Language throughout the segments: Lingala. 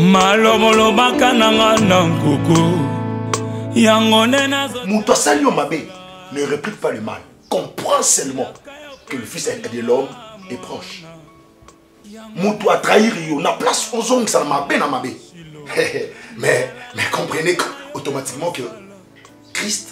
malomolo bakananga nankoko yangone nazo Mouto Salio Mabé ne réplique pas le mal. Comprends seulement que le fils de l'homme est proche. Mouto a trahi Rio, na place aux ongles ça m'a bien à Mabé. Mais comprenez automatiquement que Christ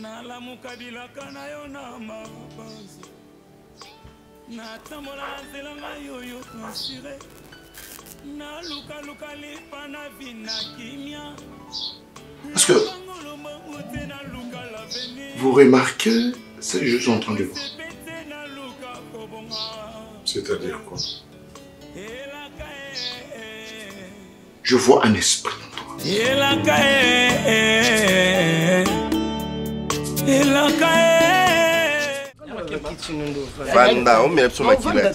parce que vous remarquez ce que je suis en train de voir. C'est-à-dire quoi? Je vois un esprit en toi. Vanda, on met sur ma kila.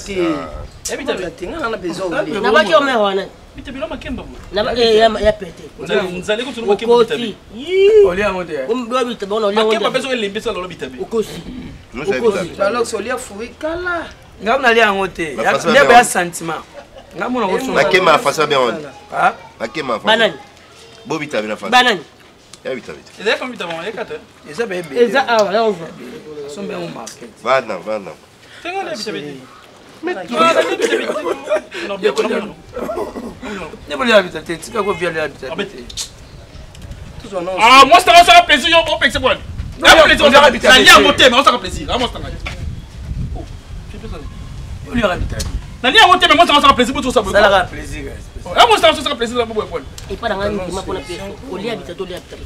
Ah, moi, ça va faire plaisir, on peut expliquer. On va monter, mais on s'en plaisir. On monter, mais moi, ça va faire plaisir pour tout ça. Ça va faire plaisir. Moi, ça va faire plaisir. Et pas dans un moment pour la paix. On lit habitat, on lit habitat.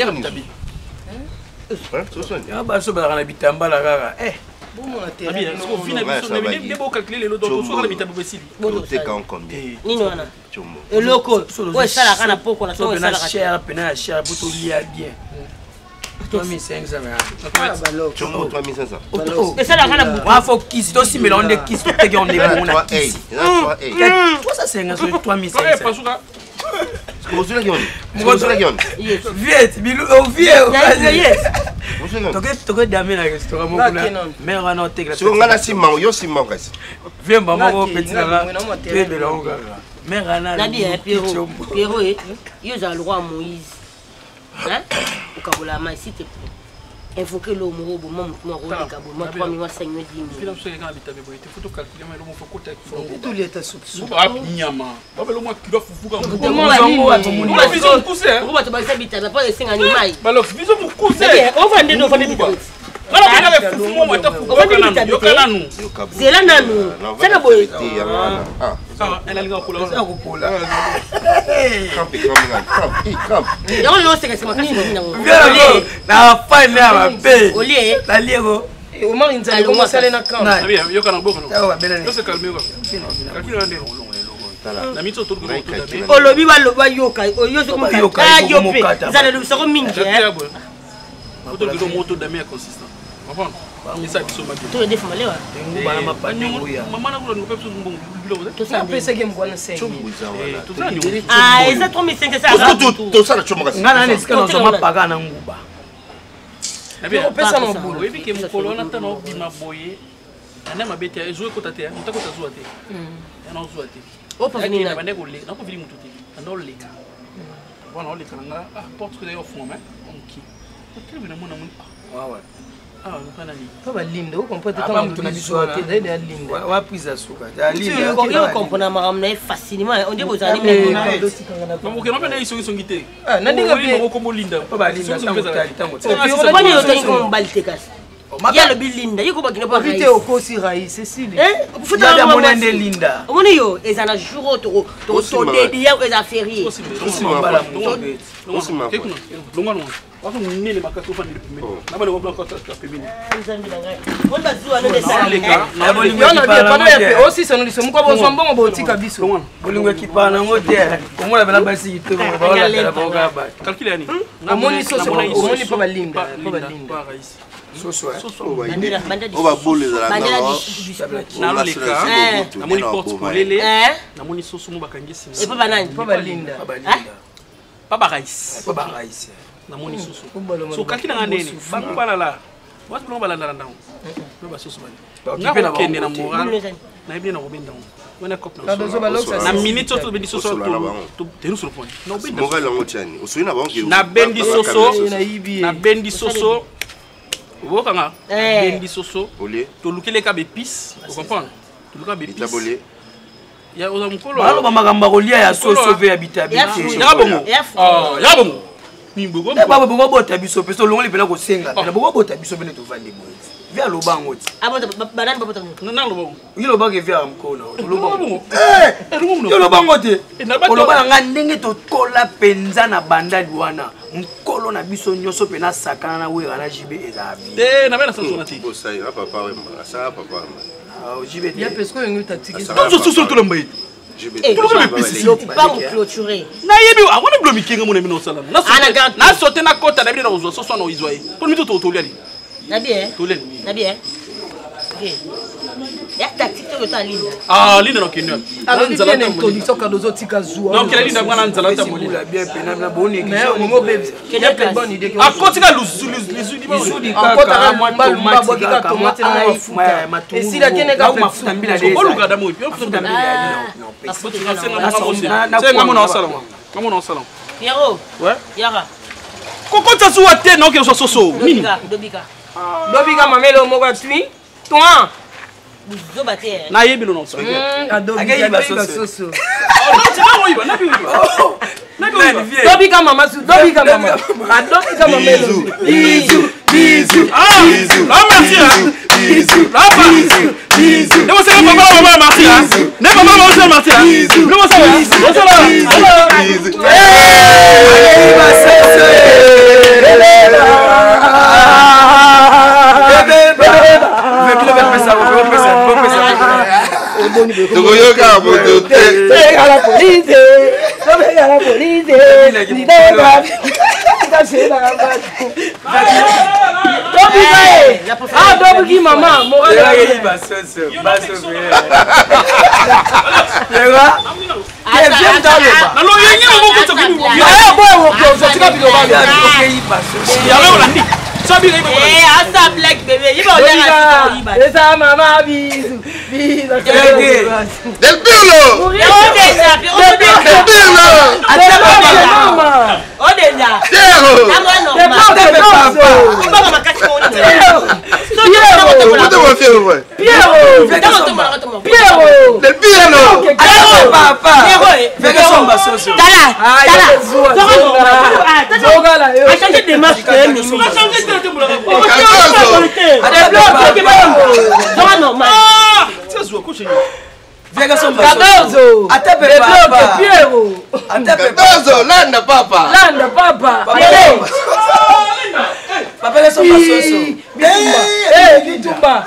Invoquer l'homme au moment où moi, 3 millions 5 000 10 000. Pas linda, vous comprenez quand vous facilement. On dit vous allez il y a le bilinda, il y a le bilinda. Au Kosi Raï, c'est si. Il y a des monnaie de linda. On est yo, et ça n'a jour au dédié aux affaires. On va bouler dans la On a cop na minute soso bendi soso to tenu sur le point. Non bendi. Moral en tiani. O soina ba onke. Na bendi soso. Na bendi soso. Wokanga. Bendi soso. Olé. To lukele ka be pis, vous comprenez? To luka be pis. Tabolé. Ya oza mukolo. Balo ba makamba kolia ya soso ve habita bi. Ya bongo. Ah, ya bongo. Nimbogo. Ne ba bongo bota biso peso longo le pela ko senga. Na bongo bota biso bene to vande boy. Via lo bango ti. Ah bon, banane ba bota. Non lo bongo. Yi lo bango via amkono. Lo bongo. Yo lo bango te. Lo bango nga ndenge to kola penza na banda wana. Mkolo na biso nyoso pe na sakana na we na jibe ezabi. Na bena sanso na ti. Bo sai papa we ma. Sa papa. Ah jibe. Ya pesko yengu tactique. Non soso to lomba. Eh, pas me clôturer. Na yebi a wona blomi kinga mo na mino sala. Na sauter na kota na bi na ozo so na izwa. Pour mi to liali. Na bien. To liali. Na bien. OK. Ya tactique to ta ligne. Ah, ligne no kinyo. Alors il y a une introduction quand nous autres kazoua. Non, quelle ligne na nzala ta moli. La bien pena na boni. Mais au moment bébé. Quelle est bonne idée que. Ah, kotika luzu di ba. Encore ta mwa tomate na tomate na mafuta. Et si la tiene ka mafuta mbila de. Ko luka da mo pi. Mafuta mbila. Parce que c'est ngamo na sala. Ngamo na sala. Pierrot. Ouais. Yara. Koko tsa suwa te non ke so soso. Mini. Dobika mamelo moko tui. Toi. Buzo bater. Na yebi no so. Dobika basoso. Non, c'est pas moi, na bi. Dobika mama su, dobika mama. Dobika mamelo. Bisous. Ah, bisous. Ah, merci hein. Bisous. Là pas. Bisous. Ne vous savez pas maman merci hein. Ne maman vous merci hein. Ne vous savez. Bisous. Ah, Dobiki maman, asa black bébé, il va aller à maman bisous. Del Pirlo. Landa papa. Papa laisse son basoso. Bitumba.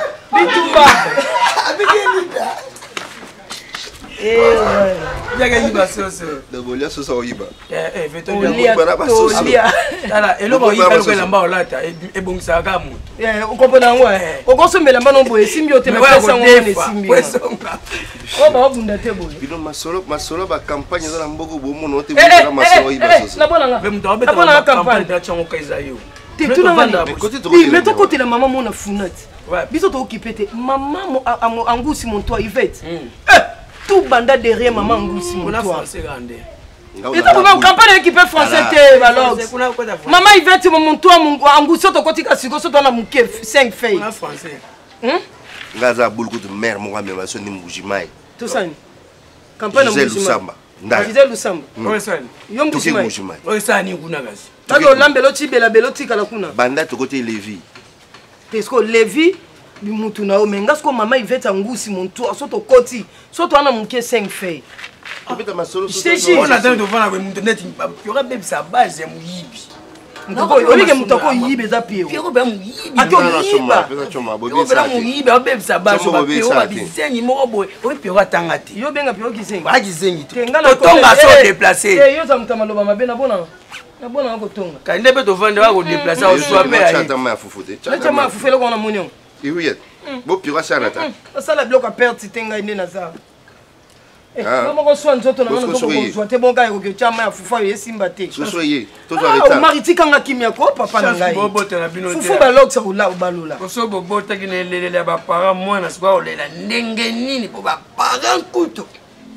Biaga yiba soso. De bolia soso yiba. Veto biaga basoso. Tala eloko yiba ko lamba olata ebongisa ka mutu. Ukomona ngwa. Okosomela mbano boye simbi oteme pesa ngone simbi. O ba obunda te boye. Bino masolo ba campagne za mboko bo mono te bo masolo yiba soso. Na bona nga. Vemto abeta na campagne da chango kaiza yo. Tu mais toi côté la maman mon funati. Biso to occupé te maman angusi mon toi Yvette. Tout banda derrière maman angusi mon toi. Et toi maman campagne équipe français te balance. Maman Yvette mon toi mon angusi to kotika siko so to na muke 5 feuilles. Na français. Ngaza bulku de mère mo ngame maso ni mujimai. Tout ça. Campagne Lusamba. Gisèle Lusamba. Ouais ça. Yo mujimai. Ouais ça ni kuna gasi. Talo lambelo tibela beloti kala kuna. Banda to côté Lévi. Tesko Lévi bimutu na o menga sko mama Yvette angusi mon toi soto koti soto ana muke 5 feuilles. Abeta masolo soso. On attend de voir avec internet il y aura même sa base ya muyibi. Mutako olike mutako yibe za Pierrot. Pierrot ba muyibi. Ako yiba. Pierrot ba muyibi ba bebe sa base ba Pierrot ba bisengi moko boy. O Pierrot atanga te. Yo benga Pierrot kisengi. Ba kisengi te. Tengala ko tonga so déplacer. Yo za mutama loba mabe na bona. Na bona ko tonga. Ka ndebe to vendre wa ko déplacer au soit pe ayi. Chata ma fufute. Chata ma fufele ko na monyo. Iwiyet. Bo Pierrot sana ta. Sala bloka perte tenga ine na za. Maman soit nzoto na ngana ko zo te bonga ko chama ya fufa ye simba te. Sosoye, to zo arrêter. Mariti kanga kimia ko papa na ngai. Fufu ba loksa ula ubalola. Koso bobo ta ki lele ba parents moi na swa olela ndenge nini po ba parents kuto.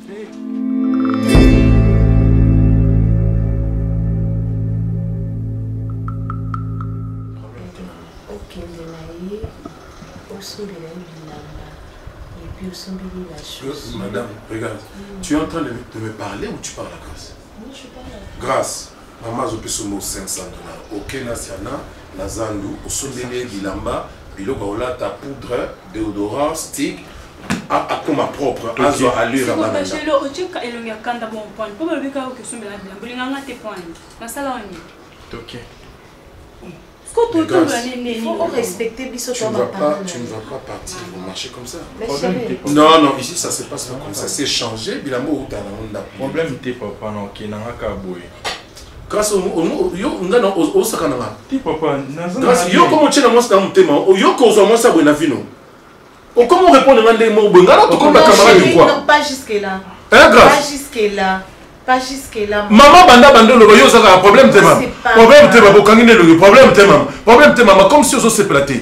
Madame, regarde, tu es en train de me parler ou tu parles à Grâce? Non, je parle à Grâce, maman, je peux sommer 500 $. Ok, Nasiana, Nazandu, au sondele, Bilamba, Biloko, ta poudre, déodorant, stick, à comme ma propre, à zo allure à ma maman. Ok. Il faut respecter Bisso. Tu ne vas pas partir au marché comme ça. Non, non, ici ça se passe pas comme ça. C'est changé, Bilamo ou Tana. Problème t'es papa non qui n'a qu'à bouer. Grâce au yo ngana au sakananga. Ti papa, grâce yo comment tu na moi ça mutema. Yo cause moi ça buena vino. O comment répondre ngande mo bengala to comme la camarade de quoi? Non, pas jusque là. Hein grâce? Pas jusque là. Pas jusque là. Maman banda le yo ça un problème te maman. Problème te maman kangine le problème te maman. Problème te maman comme si on se platé.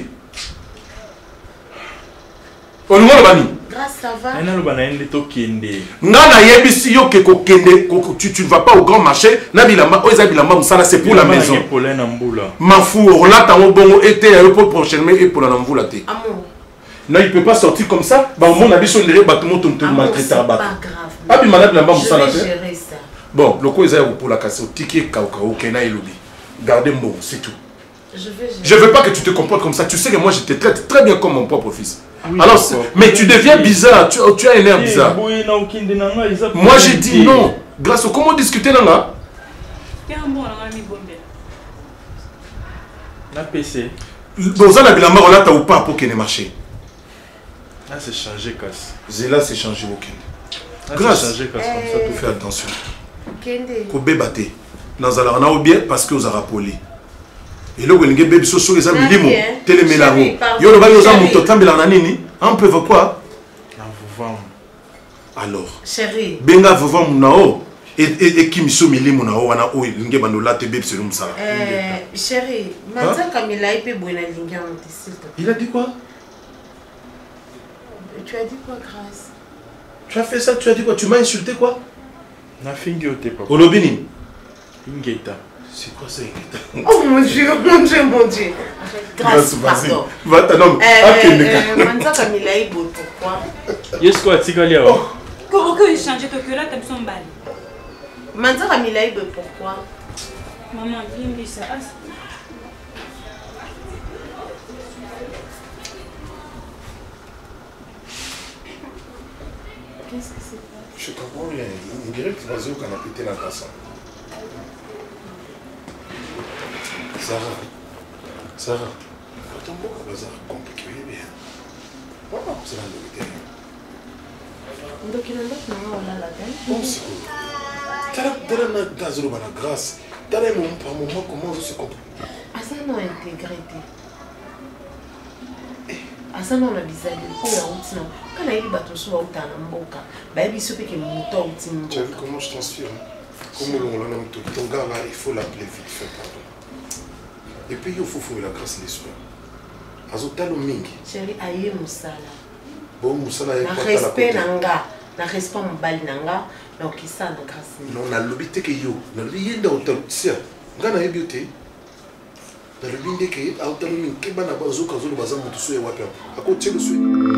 On nous bani. Grâce ça va. Ena lo bana ende to kende. Ngana yebisi yo ke ko kende tu ne vas pas au grand marché na bilamba o ezabilamba musala c'est pour la maison. Ma fou on ta mo bongo été pour prochainement et pour la mvula te. Amour. Non, il peut pas sortir comme ça. Bah, mon avis, sur les bâtiments, tout le monde maltraité à battre. Ah, puis madame, je vais gérer ça. Bon, le coup, ils ont pour la casser au ticket, Kaukao, Kena et Lobby. Gardez bon, c'est tout. Je veux pas que tu te comportes comme ça. Tu sais que moi, je te traite très bien comme mon propre fils. Oui, alors, mais tu deviens bizarre. Tu as un air bizarre. Moi, j'ai dit non. Grâce au comment discuter là. La PC. Bon, ça, la bilamba, on l'a ou pas pour qu'il ait marché. Là, c'est changé, casse. Là, c'est changé, ok. Grâce. C'est changé, casse, comme ça, tu fais attention. Kobe bate. Dans un an, bien, parce que vous avez rappelé. Et là, vous avez bébé sur les amis, limo, télémélago. Yo, le bail aux amis, tout le temps, on peut voir quoi? Alors. Chérie. Benga, vous voyez, mon et qui me sont mis mon nao, on a eu une gueule de la tébé, c'est comme ça. Chérie, maintenant, comme il a été bon, il a dit quoi? Tu as dit quoi, Grâce? Tu as fait ça, tu as dit quoi? Tu m'as insulté quoi? Na fingote papa. Olobini. Ingeta. C'est quoi ça, Ingeta? Oh mon Dieu, mon Dieu, mon Dieu. Grâce, pardon. Va-t'en, non. Maintenant, comme il a eu beau, pourquoi? Yes, quoi, Tigalia? Comment que il change de que là, t'aimes son bal? Maintenant, comme il a eu beau, pourquoi? Maman, viens, ça. Qu'est-ce que c'est pas? Je comprends rien. On dirait que tu vas au canapé, t'es là dans ça. Sarah. Quand on voit que ça compliqué, bien. Voilà, c'est la vérité. Donc il y a un autre moment où on a la tête. Bon, c'est cool. T'as la gazolo, la grâce. T'as un moment comment je se comprends. Ah, ça non intégrité. Asa non na bizali ko ya utina kana ili bato so wa utana mboka ba ebi so peke muto utina. Tu as vu comment je transpire? Comment on l'a mis ton gars là, il faut l'appeler vite fait pardon. Et puis il faut la grâce les soins. Azotalo mingi. Chérie aye musala. Bon musala ya pas la respect nanga, na respect mbali nanga, donc ça na grâce. Non na lobité que yo, na liyenda utalo tia. Ngana ebiote. Dans le binde qui est autonomie, qui est en train de se faire, tout ce à côté de ce.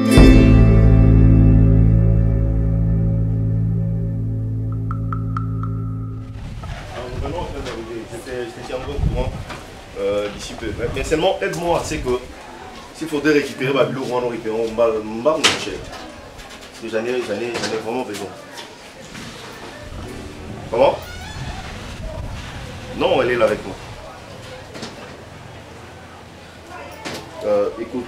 J'étais en bon courant d'ici peu. Mais seulement aide-moi, c'est que s'il faudrait récupérer ma bureau, on récupère un bar de cher. Parce que j'en ai vraiment besoin. Comment? Non, elle est là avec moi. Écoute.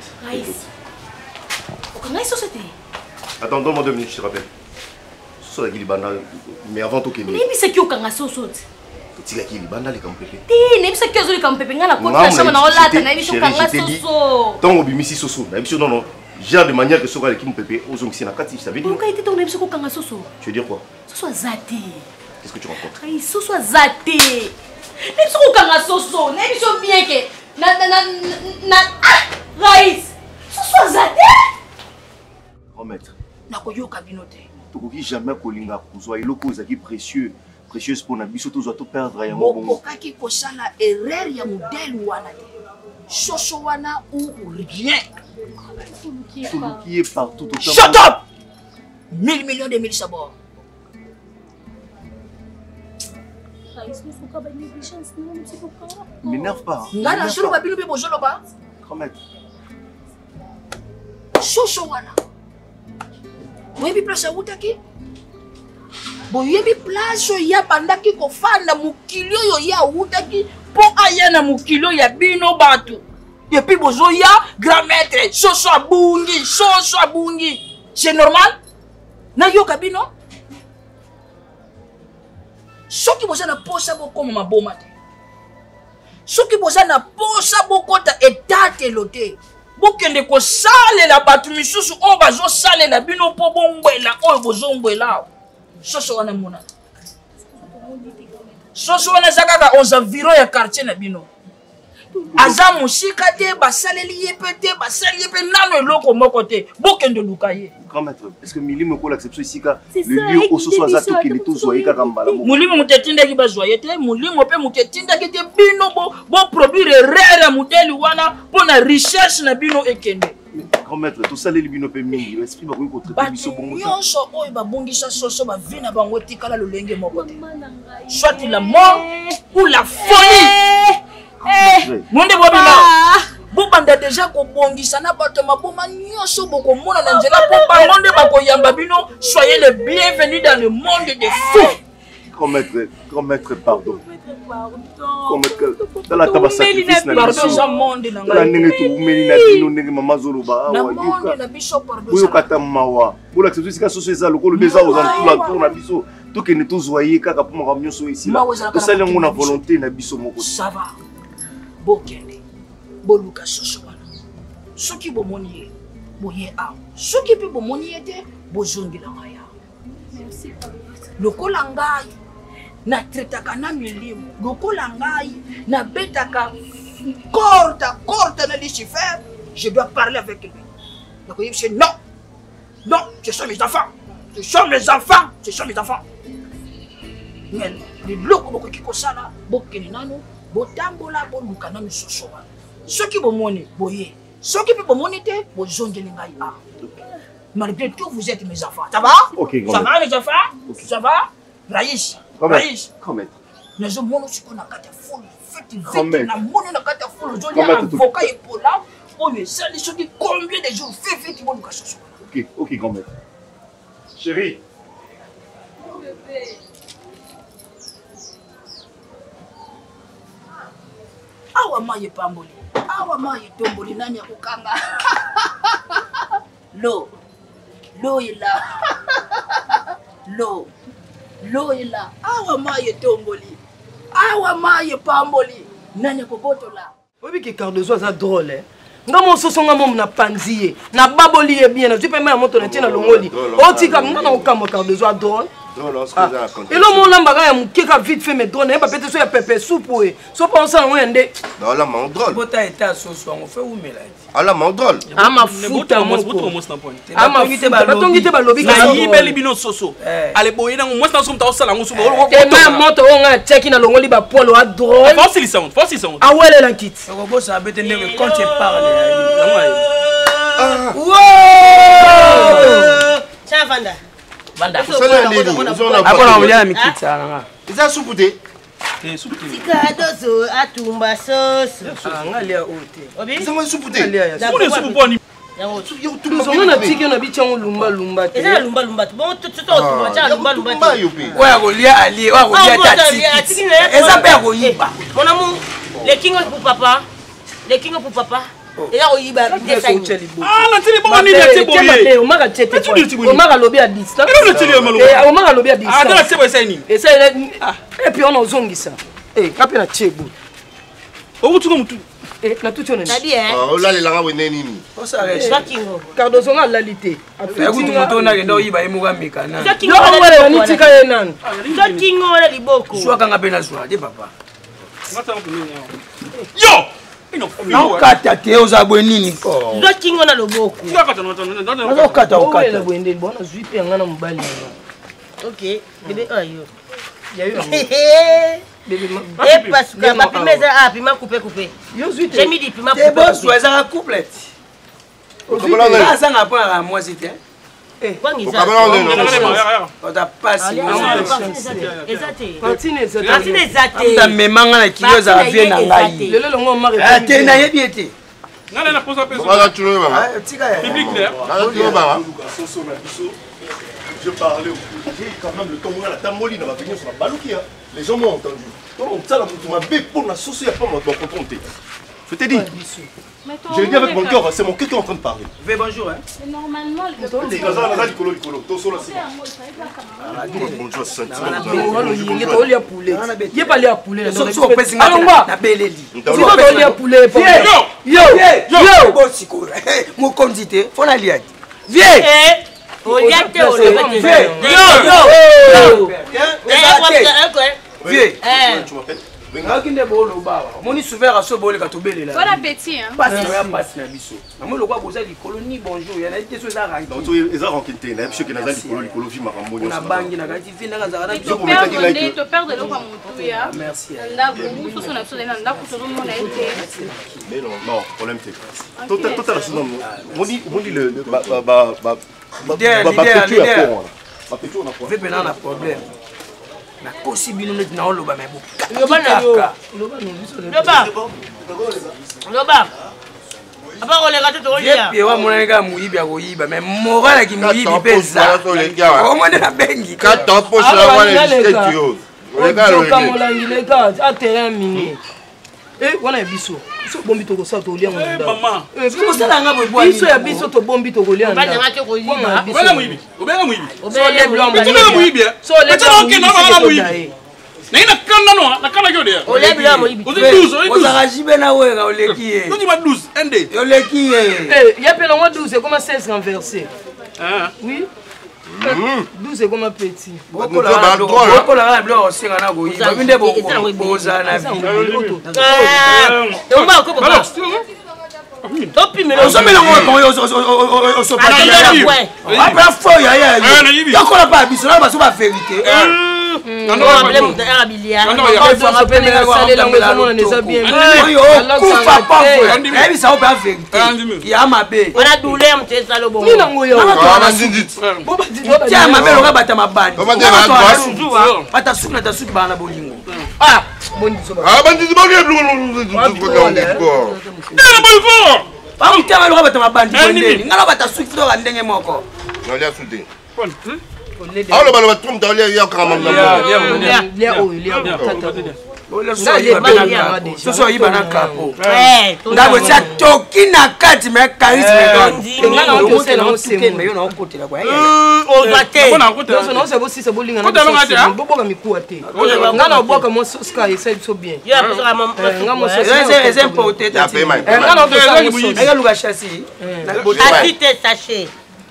Attends, donne-moi 2 minutes, je te rappelle. Ce qui est mais avant tout, mais c'est qui au Kangaso saute. Tu sais qui est Libanda, les campépés. Tu sais qui est les campépés. On a la côte de la chambre, on a la tête, on a dit Kangaso. Tant au bimisi soso, non non. Gère de manière que ce soit qui me pépé aux hommes qui n'a qu'à dire, ça veut dire. Tu veux dire quoi? Soso zaté. Qu'est-ce que tu racontes? Ay, soso zaté. Nem soko kanga soso, nem so bien que Raïs. Soso zaté. Grand maître. Nakoyoka binote. Tu jamais kolinga kuzwa iloko ezaki précieux pour na biso to to perdre ya bongo. Bokaki kosala erreur ya modèle wana te. Soso wana ou rien. Qui est partout tout le temps. Shut up! 1000 millions de mille sabords. M'énerve pas. Ngana jolo ba bino be bojolo ba. Grand maître. Soso wana. Boyebi place ya utaki? Boyebi place ya bandaki kofanda mukili oyo ya utaki po aya na mukili ya bino batu. Et puis bozoya grand maître soso abungi. C'est normal? Na yo kabino? Soki boza na posa boko maboma te. Soki boza na posa bokota etate lote. Bokende ko sale la batu misusu o bazo sale la bino po bongwela o bozombwela. Soso wana mona. Soso wana zakaka on environ ya quartier na bino. Aza musika te basaleli yepete basali yepe nano eloko moko te bokende lukaye. Grand maître, est-ce que Milimo ko l'acception ici ka le lieu au soso azato ki leto zoye ka kambala mo. Mulimo mutetinda ki bazoye te, mulimo pe mutetinda ki te bino bo produire rare modèle wana pona recherche na bino ekende. Grand maître, tout ça les bino pe mingi, l'esprit ba ko traiter biso bongo. Yonso oyo ba bongisa soso ba vina bango tikala lolenge moko te. Soit la mort ou la folie. Monde bobina bobanda déjà ko bongisa na bato maboma nyonso boko mona na nzela po bango nde bakoyamba bino. Soyez les bienvenus dans le monde des fous. Grand maître, pardon. Grand maître, dans la tabac sacrifice na biso. La nenge tu umeli na bino nenge mama zoloba awa yuka. Buyo kata mawa. Pour l'accepter sika soso eza lokolo beza aux alentours na biso. Tout que ne tous voyez kaka pour ma nyonso ici là. To sali ngona volonté na biso moko. Ça va. Bokende boluka soso wana soki bomoni ye boye awa soki pe bomoni ye te bozongela ngaya. Merci papa. Lokola ngai na tretaka na milimo lokola ngai na betaka corte na Lucifer, je dois parler avec lui. Donc il dit non, ce sont mes enfants, mais les locaux qui kosala bokeni nano botambola boluka na misoso wana soki bomoni boye soki pe bomoni te bozongeli ngai a. Malgré tout vous êtes mes enfants, ça va? Okay, ça va les enfants? Okay. Ça va? Raïs comment nazo mono siko na kata fulu feti na mono na kata fulu zo ya avocat epola oyo sali soki combien de jours feti boluka soso. Ok grand-mère. Chérie. Awa maye pamboli. Awa maye tomboli nani ya kukanga. Lo ila. Lo ila. Awa maye tomboli. Awa maye pamboli. Nani ya kobotola. Obi ki Cardozo za drôle hein. Ngamo sosonga mom na panziye. Na baboli e bien na tu peux même moto na tina longoli. Otika ngana okamo Cardozo a drôle. Et là, mon lambara ya mukeka vite fait mes drones, pas peut-être ya pepe soupe. So pas ça on ende. Non là mon drôle. Bota eta soso on fait où mais là. Ah là mon drôle. Ah ma futa mo standpoint. Ah ma futa batongite ba lobi ka yibeli bino soso. Ale boye na mo stand somta osala ngo suba. Et ma moto on a check na longoli ba polo a drôle. Force sound. Ah ouais la kit. On bosse à bête ndenge quand tu parles. Wow! Tiens Vanda. Après on vient mikit ça là. Eza souputé. Sikadozo atumba sauce. Ngalia ote. Obi? Ça va souputé. Pour le soupe poni. On a tiki na bichon lumba. Eza lumba. Bon tout on va lumba. Ouais golia ali, ouais golia tati. Eza pe goyiba. Mon amour, les kingo pour papa. Et là, il va bien ça. Ah, la télé, bon, on est bien, boye. On m'a acheté. On m'a lobby à distance. On m'a lobby à distance. Ah, dans la télé, c'est ni. Et ça, et puis on a zongi ça. Eh, capé na tchebo. Oh, tu comme tout. Eh, na tout on est. Sabi hein. Oh là les langa wene nini. On s'arrête. Zakingo. Cardozo nga lalité. Écoute moto na kenda oyiba emuka mekana. Zakingo wala ni tika yenan. Zakingo wala liboko. Soit kanga pena soit, de papa. Yo! Nakata te ozabwe nini ko? Zakingo na loboko. Nakata okata. Bwende bona zwi pe nga na mobali. OK, bébé ayo. Ya yo. Bébé ma. Et parce que ma pimeza a pima couper. Yo zwi te. J'ai mis des pima C'est bon, couper. soit ça couplette. Ah ça n'a pas à moi c'était. Eh, quoi ngisa? On t'a passé. Ezate. Ta memanga na kiyo za vie na ngai. Lelo longo mari. Ah te na yebi ete. Nana na posa peso. Voilà tu le vois. Ah tika ya. Public là. Tu le vois. Je parlais au j'ai quand même le temps où la tamoli va venir sur la balouki. Les gens m'ont entendu. Donc ça la m'a pour la sauce pas moi donc compter. Je t'ai dit. Je l'ai dit avec mon cœur, c'est mon cœur qui est en train de parler. Fais bonjour hein. C'est normalement le Bonjour, c'est Oli a poulet. Ye pas à poulet. So pesi ngana na beleli. Oli a poulet. Yo. Bosiko. Mo konzite, fona liadi. Viens. Oliate Yo. Viens. Tu m'appelles? Ngakinde bolo baba. Moni souverain aso bolo ka tobelela. Bon appétit hein. Passe ya passe na biso. Amo lokwa boza likolo ni bonjour. Ya na ite so za rangi. Donc ils ont rencontré na biso que na likolo vi makambo na bangi na kati fi na kaza na biso. To perdre le kwa mutu ya. Merci. Là vous so na so na ndako to mona ete. Mais non, problème c'est. Total la sinon. Moni le na problème. Na possibilité net na oloba mais bon. Loba. Aba ko le gato to lia. Yepi wa mona nga muyibi akoyiba mais moral ki muyibi pesa. O mona na bengi. Kato poche la wala disque yo. Le gars le gars a terrain mini. Eh wana biso. So bombi to ko sa to lia mo nda. Maman. Biso sala nga bo bwa. Biso ya biso to bombi to ko lia nda. Banya ngake ko yiba. Obela muyibi. Obela muyibi. Obela blanc. Obela muyibi. So le blanc ke na bana muyibi. Na ina kanda no, na kanda yo dia. Obela blanc muyibi. Ozi 12, ozi rajibe na wenga oleki ye. Ozi ma 12, ende. Oleki ye. Eh, y a pe longo 12 c'est comme 16 renversé. Ah. Oui. 12 c'est comme petit. Boko la blanc osenga na go yiba. Binde boko boza na bi. Tomba ko papa. Topi melo. Osomela ngo ko so pas. Après fo ya. Yokola pa biso na baso ba vérité. Ah, le ballon tombe dans les yeux quand même. Soso yiba na kapo. Ndabo cha toki na kati me charisme. Ngana okose na osembe yo na okotela kwa. Ozate. Non c'est aussi c'est bolinga na. Boboka mikuwa te. Ngana oboka mo soska essaye so bien. Ya pesa mama. Ngamo c'est importé. Ngana okose. Ega luga chassis. Atite sachet.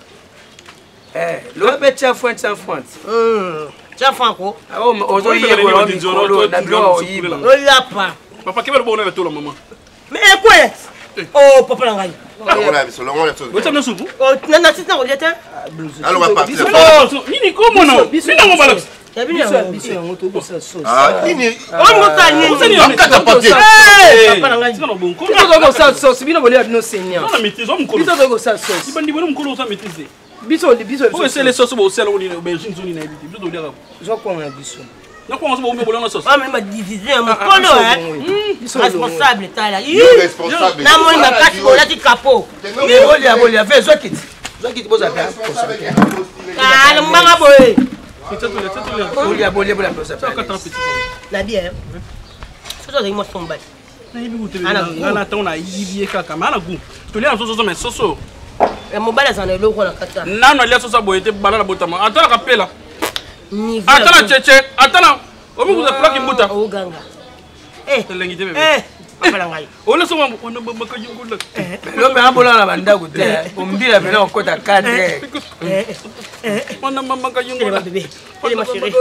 Le petit fois sans France. Tiens Franco. Oh, ozo yebo na mikolo na blo oyiba. Oyapa. Papa kebele bona na tola maman. Mais quoi? Oh papa la ngai. Voilà, c'est le monde. Vous êtes soupe? Oh, nana sita ko dieta. Alors on va partir. Oh, nini komo no? Nina mo balance. Biso yango to ko sa sauce. Ah, nini? On mo ta ni. On kata papier. Papa la ngai. Sina bon. Biso to ko sa sauce, bino bolia no seigneur. On maîtrise, on ko. Biso to ko sa sauce. Ibandi bono mkolo sa maîtriser. Biso. Pour essayer les sauces au sel on est aubergine zone na habité. Biso do dia. Je crois on a biso. Na ko on se bo me bolona sauce. Ah mais ma diviser mon colo hein. Responsable ta là. Responsable. Na mo na kati bola ti capot. Bolia fais zokiti. Zokiti boza bien. Ah le mbanga boy. Bolia boza. La bien. Soso de mo somba. Na yibi gutele. Ana tona yibi kaka mana gu. To lia soso mais soso. E mo bala sana loko na kata. Nano lia soso boyete balala botama. Atala kapela. Atala cheche, atala. Omi kuza plaki mbuta. O ganga. Telengite bebe. papa na ngai Ola so mambo on maka yungula. Lo me abola na banda gote. Ombila pena okota kade. On maka yungula bébé. Elle ma chérie.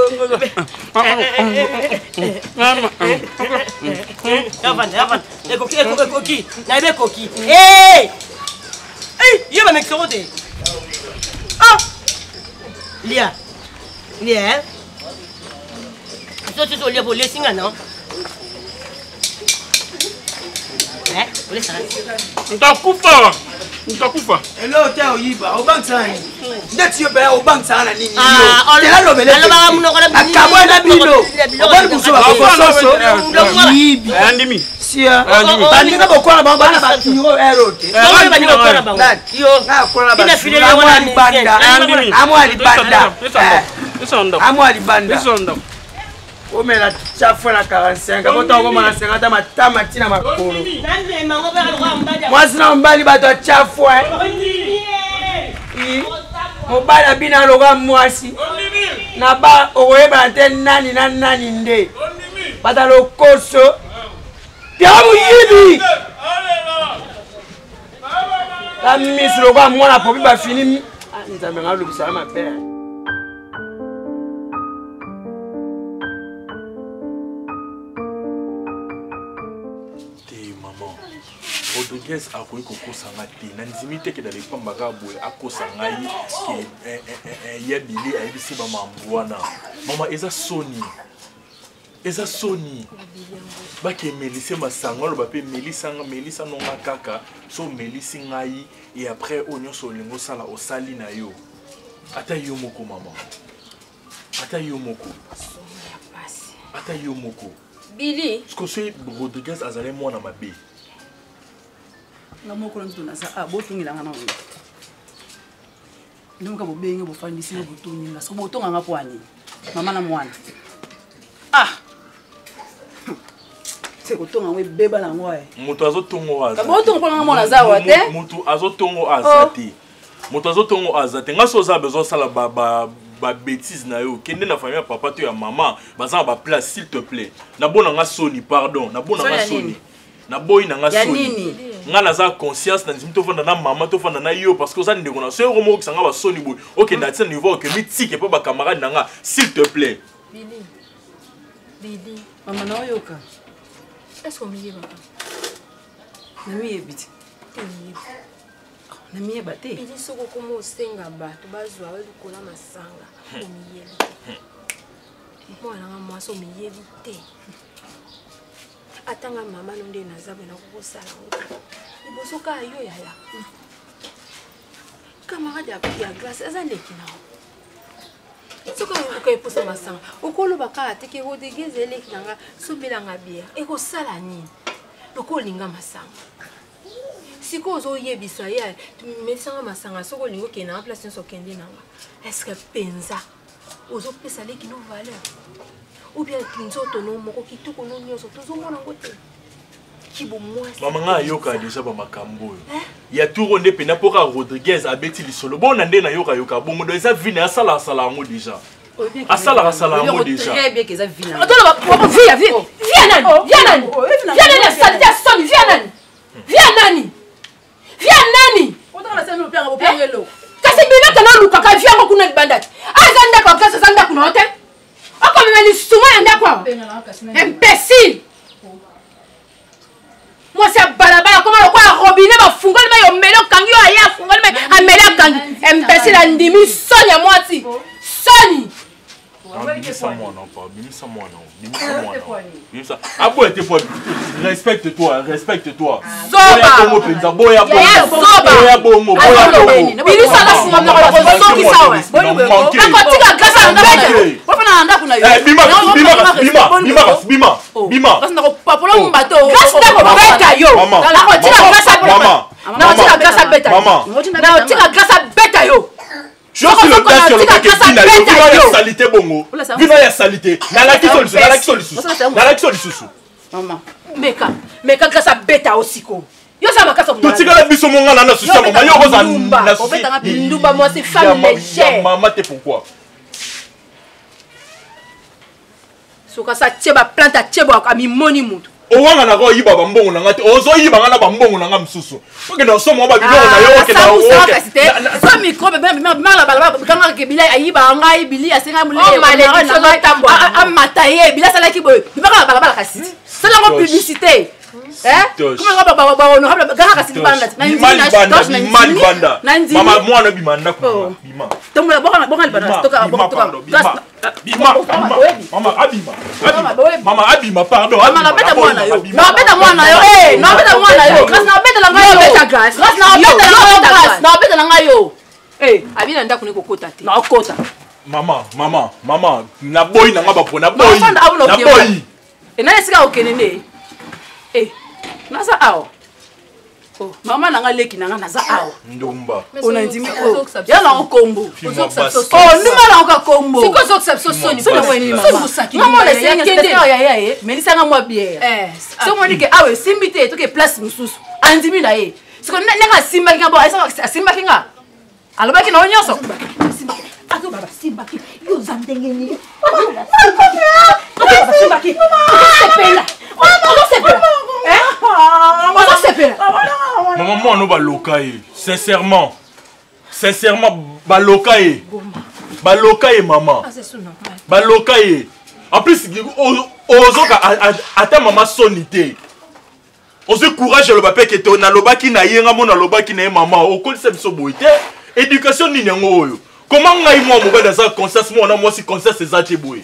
Maman. Avant. Coquille. Na coquille. Hey! Hey, yo va m'exoroter. Ah! Lia. Tu lia pour les singa non? Olha sana. Nitakufa. Hello tell yiba o bank sana. Ndeti yo ba o bank sana nini yo. Ah, tela lo bele. Ala muno kala bini. Akabona bino. Obali kusoba ko soso. Yibi. Andimi. Sia. Bandinga bokwana bana ba tiro erote. Bandinga bokwana ba. Yo. Na kona ba. Ina file ya wana ni banda. Amwali banda. Amwali banda. Bisonda. O me la chaque la 45. Bota ko mana 50 matama tina makolo. Moi sina mbali bato chafwa. Mobala bina loga mwasi. Na ba oyeba te nani na nani nde. Bata lokoso. Pia muyibi. La miss loga mwana popi ba fini. Nzambe ngalo bisala mabere. Rodriguez a koyi kokosanga te na ndimi te ke dale pambaka boye akosanga yi ke yebili ayebisi bamambu wana mama eza soni bake melise masanga oloba mpe melisa nonga kaka so melisi ngai et après oyo nyonso olingi osala osali na yo ata yo moko mama ata yo moko Billy parce que soki Rodriguez azali mwana mabe nga moko nto na sa botungila nga na ngo ndumuka bobenge bofandisi botunginga so botonga nga kwani mama na mwana c'est kotonga we beba na ngwa moto azotongo aza botonga kwa nga mona za wa te moto azotongo aza te moto azotongo aza te nga so za besoin sala ba bêtise na yo kende na famille ya papa to ya maman baza ba place s'il te plaît na bona nga soni pardon na bona nga soni na boy na nga soni nga naza conscience na nzimi tofanda na mama tofanda na yo parce que ça ndeko na so yo mo kisanga ba soni boy OK na tia niveau que mitike pa ba camarade na nga s'il te plaît Billy mama na yoka est-ce qu'on m'y va nami ebiti nami ebate Billy soko komo senga bato bazwa likola masanga omiyeli mwana nga mwaso omiyeli te atanga mama nonde nazabe na kokosala iboso ka yo yaya camarade ya glace eza ndeki na soka ko eposa masanga okolo baka teke Rodriguez eleki nanga sobelanga bia ekosala nini lokolinga masanga siko ozo yebisa ya mesanga masanga soko lingo kena en place nso kende nanga est-ce que penza ozo pesa leki no valeur ou bien nzoto no moko kitoko no nyoso tozomona ngote kibo mwasi mama nga yoka déjà ba makambo ya tour onde pena poka Rodriguez abeti lisolo bona nde na yoka bongo do eza vina asala ngo déjà asala ngo déjà très bien que ça vina viens nani otala sema mpanga bopangelo kasi bina kana luka ka viens kuna libandaki azanda kwa kasa zanda kuna hotel ako mimi suma enda kwa imbécile moi c'est balabala comme le quoi robinet ba fungoli ba yo melo kangi yo aya fungoli ba amela kangi imbécile andimi soni ya mwati soni Respecte-toi. Je suis le gars sur le paquet de salité bongo. Vino ya salité. Nala kiso lisusu. Maman, meka grâce à beta aussi ko. Yo ça makasa mo. Tu tika biso monga na susu maman yo roza na susu. Obeta nga ndumba moi c'est femme légère. Maman t'es pourquoi? Soka sa tieba planta tieba ami moni mutu. owanga na ko yiba bambongo na ngate ozo yiba ngana bambongo na ngam susu oke na somo ba biloko na yo oke na oke so micro bebe mala bala kanga ke bila ayiba ngai bili asenga mule amataye bila sala ki boy bibaka bala kasi sala ngo publicité comment ba honorable ganga kasi banda na mama mwana bimanda ko bima tomola boka bana toka bima mama abima mama abima pardon mama beta mwana yo na beta mwana yo na beta mwana yo grâce na beta la ngayo beta grâce na beta la ngayo abina ndako ni kokota te na okota mama na boy na ngaba pona boy na boy na esika okenene naza awo mama nanga leki nanga naza awo ndumba ona ndimi yana nkombo nduma na oka kombo siko zoksa soni soni weni mama mama na senga kende ya melisa nga mwa bière so moni ke awe simbite to ke place mususu andimi na ye siko nanga simba kinga bo simba kinga aloba kina onyoso ako baba simba ki yo zandengeni simba ki sepela maman moi no baloka ye sincèrement baloka ye maman baloka ye en plus ozoka ata mama soni te ozo courage le bape ke to na lobaki na yenga mo na lobaki na maman okolisa biso boy te éducation nini yango oyo comment ngai moi mo bana za conscience moi na moi si conscience ezati boy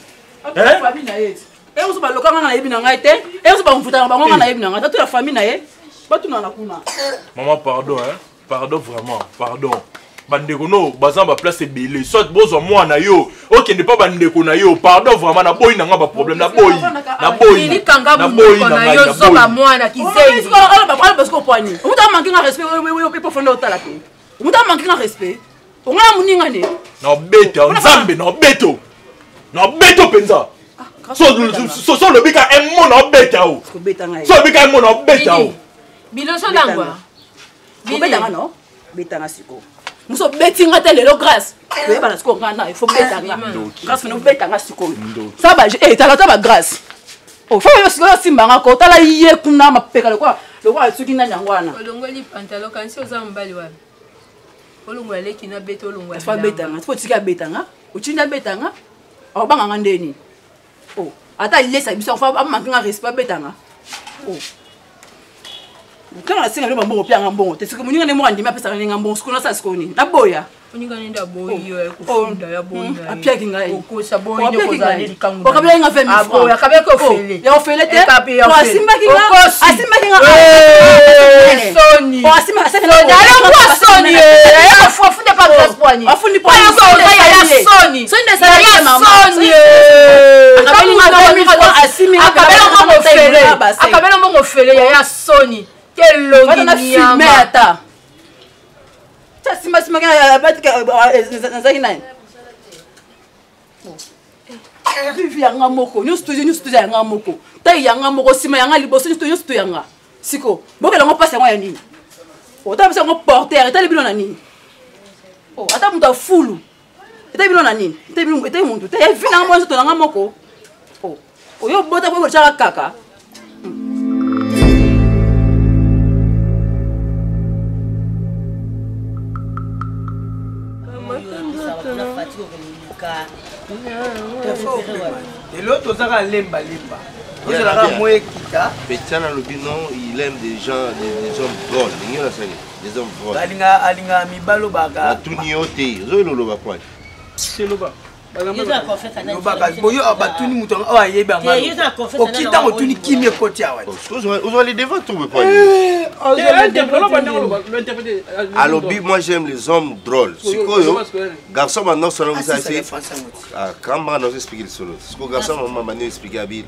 on ba loka ngana yebi na ngai te on ba mfuta ba ngana yebi na ngai toute la famille na ye batu na kuna maman pardon vraiment pardon bandeko no bazamba place ebele soit bozo mwana yo okende pa bandeko na yo pardon vraiment na boy na nga ba problème na boy ili kanga buko na yo zo ba mwana kizengi ba parce que poigné on t'a manqué un respect oui profondeur otala pe on t'a manqué un respect on ngana muninga ne na beta nzambe na beto penza so le bika un mot na beta o so bika un mot na beta o biloso dangwa beta ngano beta ngasiko muso betinga te lelo grâce we bana siko ngana il faut beta ngana grâce no beta ngasiko ça ba tala ta ba grâce o faut yo siko simbanga ko tala iye kuna mapeka le kwa suki na nyangwana olongoli pantalon kansi ozambali wapi olongwa leki na beta olongwa fa beta nga faut tika beta nga uchinda beta nga o banga ngandeni oh ata ilesa biso fa amanki nga respect beta nga oh quand la singa le mbongo pia ngambongo te siko muninga ne mo andima pesa nga mbongo siko na sa siko ni na boya muninga nenda boyo ya kufunda ya boyo apia kinga okosa boyo ne kozali likangu okabela nga 20 francs boya kabeka ofele ya ofele te asimba kinga soni asimba soni ya afunde pa poignée afundi poignée ya soni ya soni akabela mbongo ofele ya soni kelongi nyama ta simba kana batika nazaki nani vivi yanga moko nyusto yanga moko tai yanga moko sima yanga liboso nyusto yanga siko bokela ngo pasi yango ya nini ota pesa ngo porter eta libino na nini oh ata muta fulu eta libino na nini eta muntu te vina ngo nzo nanga moko oh oyo bota bo chaka kaka Et l'autre, ça va lemba. Pétiana Lobino, il aime des gens, des hommes drôles. Des hommes drôles. Alinga mibalo baga. La tuniote, zolo ba quoi. C'est loba. boyo abatuni muto o yeba ngalo okita motuni kimie kotia wa on les devant tout pas alors moi j'aime les hommes drôles sikoyo garçon maintenant ça nous a fait quand on nous expliquer le solo siko garçon maman m'a expliquer habil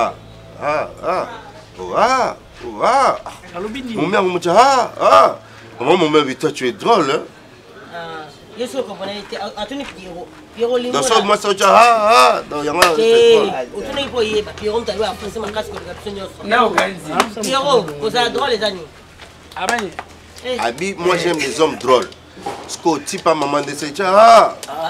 mon mère me dit mon mère dit tu es drôle hein. Je suis comprenez à tout Pierrot dans ça moi ça dans yanga autour pour y Pierrot t'as à penser ma casque de non Pierrot vous avez droit les amis Abi moi j'aime les hommes drôles Sko tipa maman de secha. Ah.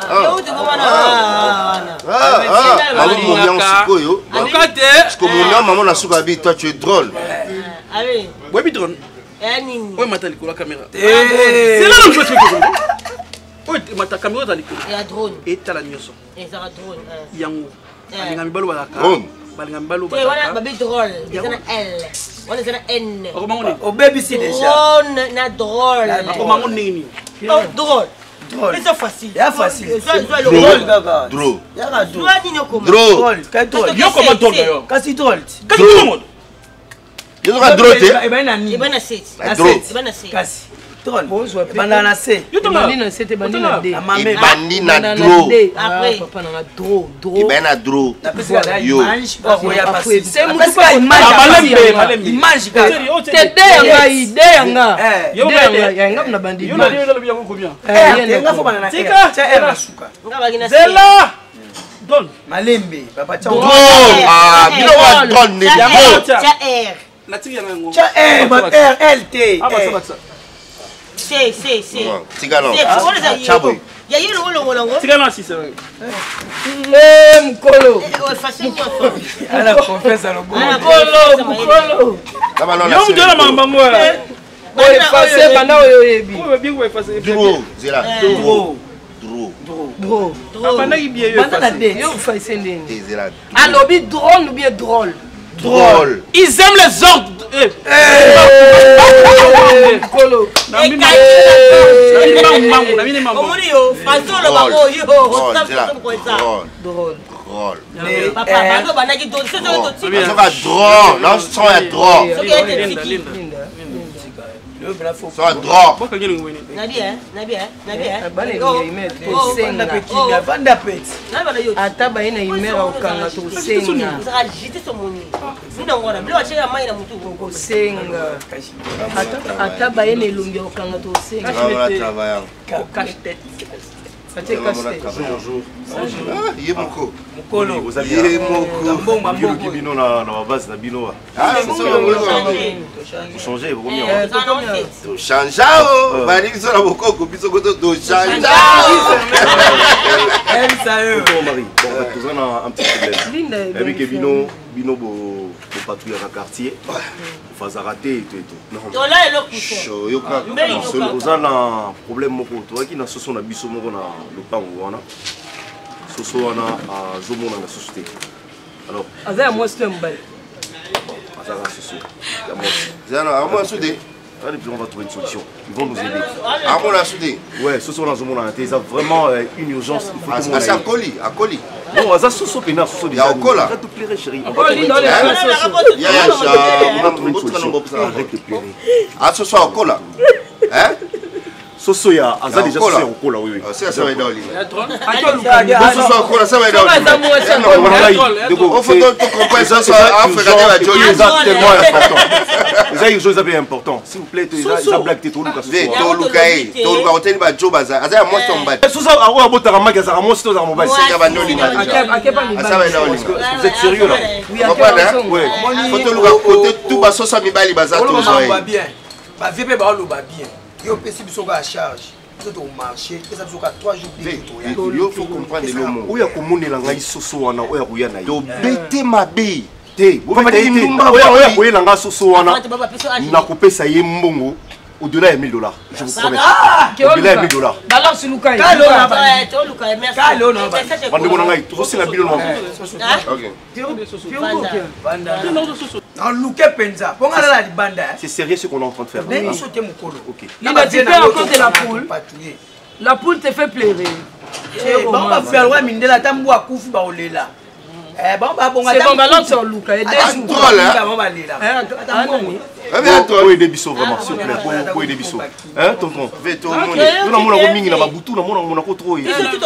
Maman mounian siko yo. Sko mounian maman na suka bi, toi tu es drôle. Allez. Ouais, mais drôle. Ouais, mata la caméra. C'est là que je fais quoi. Ouais, mata caméra dans l'école. Il y a drone. Et t'as la nyoso. Et ça drone. Yango. Alinga mibalo balaka. Balinga mibalo balaka. Voilà, baby drôle. Il y a L. On est un N. Au baby c'est déjà. Drone na drôle. Comment on est ni? Oh, drôle. Drôle. C'est facile. C'est facile. Drôle gaga. Drôle. Yaga drôle. Drôle. Drôle. Yo comment drôle d'ailleurs? Kasi drôle. Kasi tout le monde. Yo ka drôle te. Eh ben nani. Eh ben na 7. Drôle. Eh ben na 7. Kasi. Drôle. Banda na C. Yo to bandi na 7 bandi na D. Bandi na drôle. Après papa na drôle. Eh ben na drôle. Yo. C'est mon pas image. Te D yanga ide yanga. Yo yanga na bandi. Yo na bien combien? Yanga fo bana na. Tika. Cha na suka. Zela. Don. Malembe. Papa cha. Ah, bino wa don ne drôle. Cha R. La tia yango. Cha R, but R L T. Ah bah ça. C'est. Tika non. Chabo. Ya yelo wolo. Tika non si c'est vrai. Mkolo. Ouais, facilement. Ala confesse le bon. Mkolo. Kama non la. Yo mjona mambango. Ouais, effacer bana oyo yebi. Ouais, bien ouais effacer. Drôle, Zela. Drôle. Bana ki bien yo effacer. Bana de yo effacer ndeni. Zela. Alobi drôle ou bien drôle? Drôle. Ils aiment les ordres. Kolo. Drôle. Papa, banaki drôle. Drôle. Là, son est drôle. Son est drôle. Ata baina imera okanga tosenga. Ata baina elongi okanga tosenga. Bonjour. Il est moko. Mokolo. Vous avez un bino na base na bino. Ah, vous changez, vous revenez. Changeao. Bali biso na bokoko biso koto do changeao. Elle ça eux. Marie. Bon, vous avez un petit problème. Avec bino bo patrouiller dans quartier. Vous faites rater et tout. Non. Là est le Chaud, yo ka. Vous avez un problème moko. Toi qui na soso na biso moko na lopango wana. Soso wana a zomona na société. Alors, azaya moi c'est un bail. Azaya soso. Zana, moi soudé. Allez, puis on va trouver une solution. Ils vont nous aider. Ah, on l'a soudé. Ouais, soso na zomona na te, ça vraiment une urgence. Il faut que c'est à Coli, à Coli. Non, ça soso pena soso déjà. Ya okola. Ça te plairait chérie. Coli dans les soso. Ya on va trouver une solution. Arrête de pleurer. Ah, ce soir okola. Hein? Soso ya aza déjà soso ya okola oui. Ça va être dans l'île. Ce soir okola ça va être dans l'île. On faut tout comprendre ça à fréquenter la jolie. Exactement important. Ça une chose important. S'il vous plaît, ça blague te toluka soso. Toluka hôtel ba jo baza. Aza moi son bat. Soso awa botaka maki aza moi soso za mobile. C'est ya bandoli na. Ça va être dans l'île. Vous êtes sérieux là? Oui, ouais. Faut toluka côté tout ba soso mibali baza tout ça. On va bien. Ba vie pe ba lo ba bien. Yo pesi biso ka charge. Biso to marché, pesa biso ka 3 jours de yo faut comprendre le mot. Oya komonela ngai soso wana oya kuya na yo. Bete mabe. Te, oya koyela nga soso wana. Na kopesa ye mbongo au-delà de $1000. Je vous promets. Au-delà de $1000. Balance Lukai. C'est sérieux ce qu'on est en train de faire. Ok. Il a dit à cause de la poule. La poule te fait pleurer. C'est bon, c'est bon, balance sur Luca. Oui, des bisous vraiment, s'il vous plaît. Oui, des bisous. Hein, tonton? Nous avons un mingi na babutu, nous avons un trop.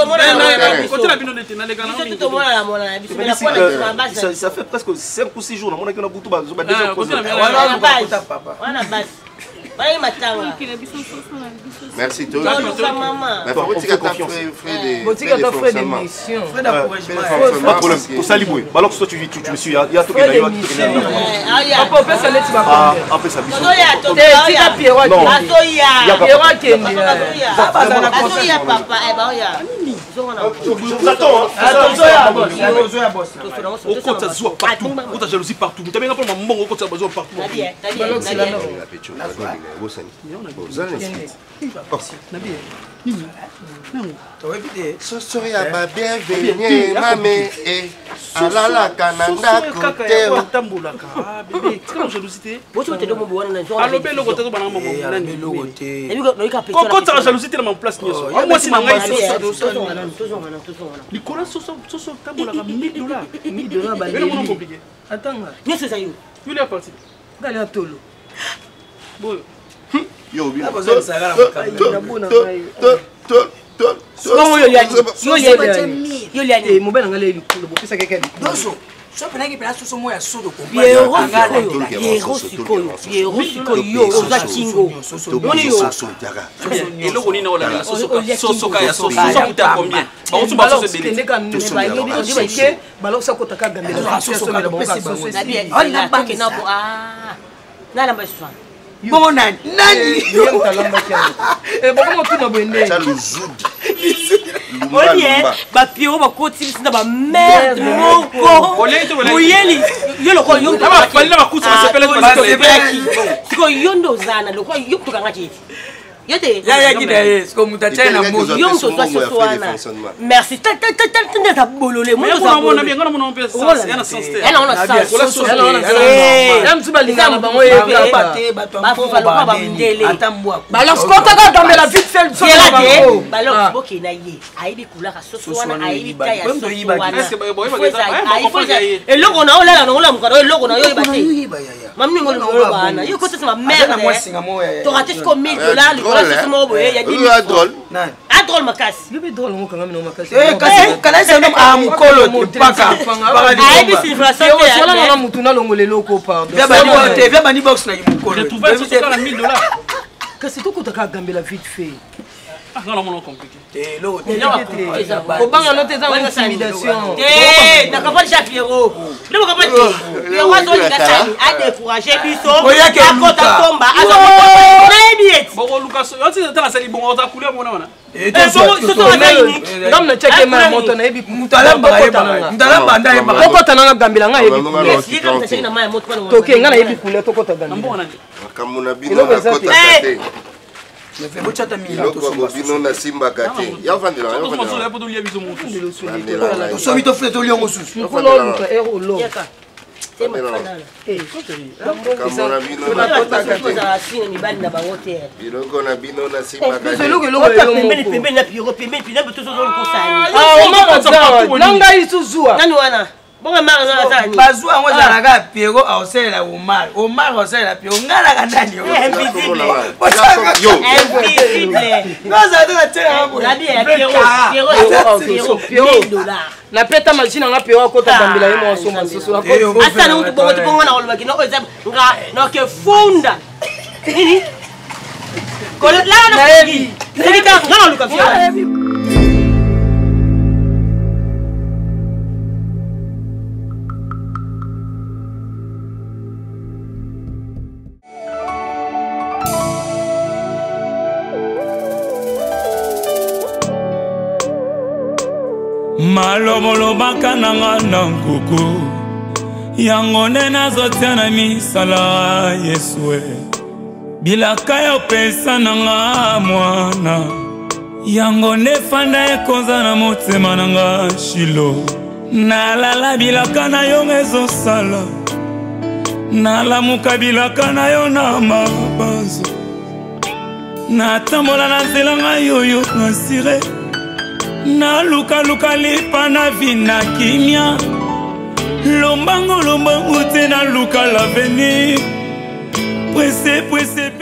Ça fait presque 5 ou 6 jours. Nous avons un Merci toi. Maman. Mais faut dire que t'as frais de mission. Pas de problème. Pour ça liboué. Alors que toi tu me suis, il y a tout qui est là. Papa, on peut s'aller tu vas prendre. On peut s'aller. Non, il y a Pierrot. Non. Pierrot qui est papa. Je vous attends. Au compte, ça se voit partout. Au compte, jalousie partout. Tu as bien rappelé mon au compte, ça se voit partout. Sosoya ba bienvenue mame alala kananda kote tambulaka bébé c'est comme jalousie boto te domo bwana na zo alobe loko te bana mama nani logo te ebi ko noika pe ko ta jalousie na mon place nyoso moi si na ngai toujours likolo soso tambulaka $1000 ba mais non compliqué attends nyoso ça yo yule parti dali atolo boyo yo bi mobile nanga le likolo bopesa keke doso so penaki pena soso moya sodo ko Pierrot yo oza kingo moni yo eloko nini ola soso kaya soso kuta combien ba otumba soso belé balosa kotaka gambela soso mela bopesa na banque na bo na la mbaswa bongo nani boko tuna bwende olie ba Pierrot ba koti sina ba merde moko oyeli yo loko yo ba fali na ba kusa ba sepele ba siko yondo zana loko yo tukanga kiti yote ya gide siko mutachana mo yo mtoto wana merci ta bolole mo to za bona bien ngona mo pesa yana sens te ya mtuba lingana bango yeba pate bato ba ba mndele atambwa balance kotaka gambela vite fait so bango balance boki na ye aibi kulaka soso wana aibi taya soso wana est-ce que boy ba eloko na olala na ola mukaro eloko na yo ibate mamni ngolo ngolo bana yo kote sama merde to raté ko $1000 le mo boye ya dimi drôle drôle makasi yo be drôle ngo kanga mina makasi kasi kana se no amukolo paka aibi civilisation yo sala na mutu na longo leloko pardon vya bani box na mukolo j'ai trouvé soso kana $1000 kasi to kotaka gambela vite fait non non compliqué obanga no te za intimidation nakapa déjà Pierrot ndimo kapa Pierrot azolinga tani adécourager biso akota tomba nayebi bon Lucas yo ti tala sali bon oza couleur mona wana ngam na cheke ma moto na yebi mutala banda tokota nanga gambela nga yebi toke nga na yebi couleur tokota gambela kamuna bino na kota tate bino na simbaka te ya vandela osomi tofule tolia mosusu biloko na bino na simbaka nangai tuzwa bonga mara na azani bazwa yango ezalaka Pierrot aosalela Omar aosalela Pierrot ngalaka ndani na peta machine nga Pierrot akota gambela ye mo soma soso asa na utu bongo tibonga na olobaki no eza nga no ke funda nini ko la na ngi ndika ngana luka fia malomolobaka nanga na nkuku yango nde nazotia na misala Yesue bilaka ya opesa nanga mwana yango nde fanda ekonza na motema nanga Shilo nalala bilaka na yo ezosala nalamuka bilaka na yo na mabanzo natambola na nzela ngai oyo nasire naluka lipa na vina kimia lombango te naluka l'avenir presse